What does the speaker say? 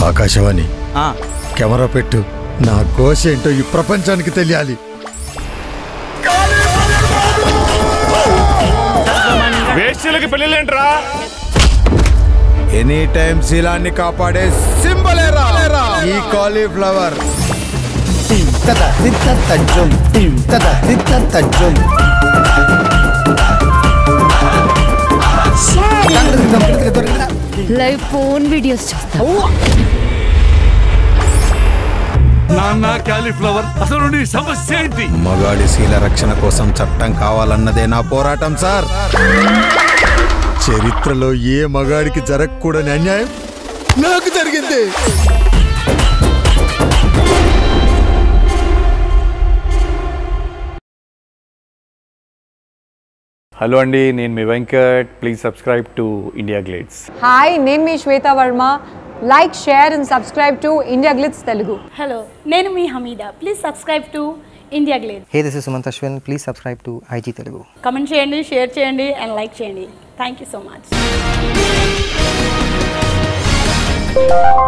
Akashvani camera పెట్టు, నా ఘోష ఏంటో ఈ ప్రపంచానికి తెలియాలి. వేశ్యలకి పెళ్ళిలేంట్రా? ఎనీ టైం శీలాన్ని కాపాడే సింబలేరా ఈ కాలీఫ్లవర్. లైవ్ ఫోన్ వీడియోస్ చూస్తావు. నాన్న కాలీఫ్లవర్, అసలు నీ సమస్య ఏంటి? మగాడి శీల రక్షణ కోసం చట్టం కావాలన్నదే నా పోరాటం సార్. చరిత్రలో ఏ మగాడికి జరగకూడని అన్యాయం నాకు జరిగింది. హలో అండి, నేను మీ Venkat. Please subscribe to India Glitz. Hi, నేను మీ Shweta Varma. Like, share and subscribe to India Glitz Telugu. Hello, నేను మీ Hameeda. Please subscribe to India Glitz. Hey, this is Sumant Ashwin. Please subscribe to IG Telugu. Comment చేయండి, share చేయండి and like చేయండి. Thank you so much.